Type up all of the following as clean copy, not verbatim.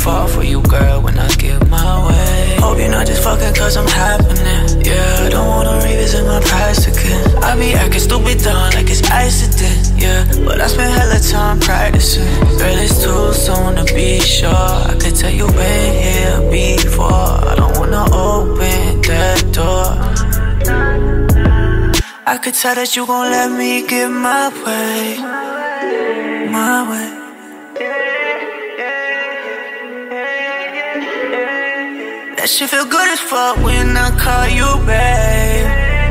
fall for you, girl, when I give my way. Hope you're not just fucking cause I'm happening. Yeah, I don't wanna revisit my past again. I be acting stupid dumb like it's accident, yeah, but I spent hella time practicing. Girl, it's too soon to be sure. I could tell you been here before. I don't wanna open that door. I could tell that you gon' let me get my way, my way. That shit feel good as fuck when I call you babe.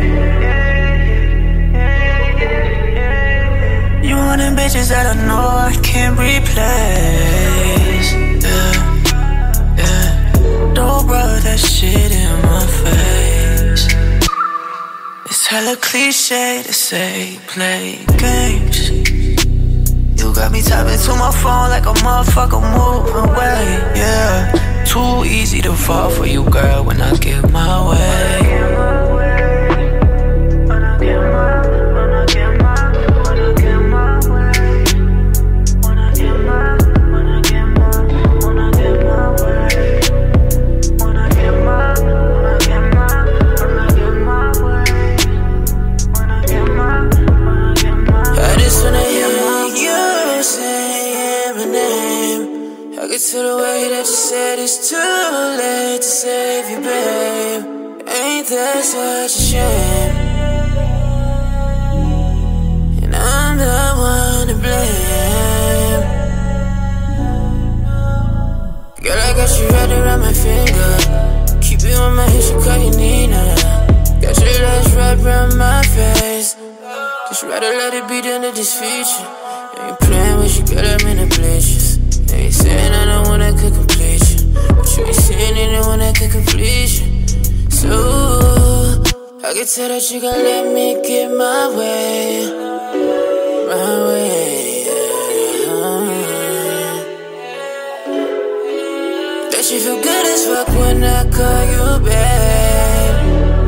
You one of them bitches that I know I can't replace. Yeah, yeah. Don't rub that shit in my face. It's hella cliche to say play games. You got me tapping to my phone like a motherfucker moving away. Yeah, too easy to fall for you, girl, when I give my way. To the way that you said it's too late to save you, babe. Ain't that such a shame? And I'm the one to blame. Girl, I got you right around my finger. Keep you on my hips, you call you Nina. Got your legs right around my face. Just rather let it be done to this feature. You ain't playing with you, girl, I'm in the bleachers. Ain't saying I don't wanna could complete you, but you ain't saying anyone that could complete you. So I can tell that you gon' let me get my way, my way. That shit feel good as fuck when I call you babe.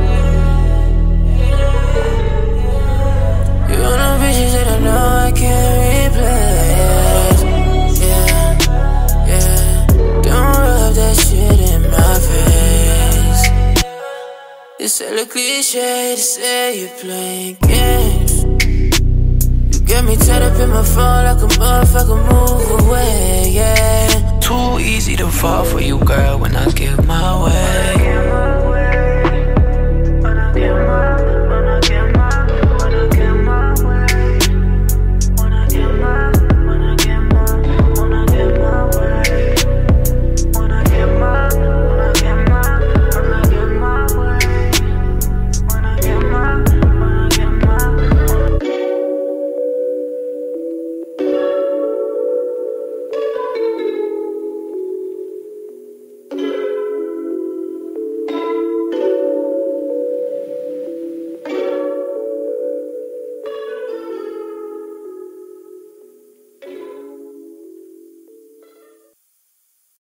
You one of them bitches that I know I can't replace. That shit in my face. It's hella cliche to say you playing games. You get me tied up in my phone like a motherfucker move away, yeah. Too easy to fall for you, girl, when I give my way.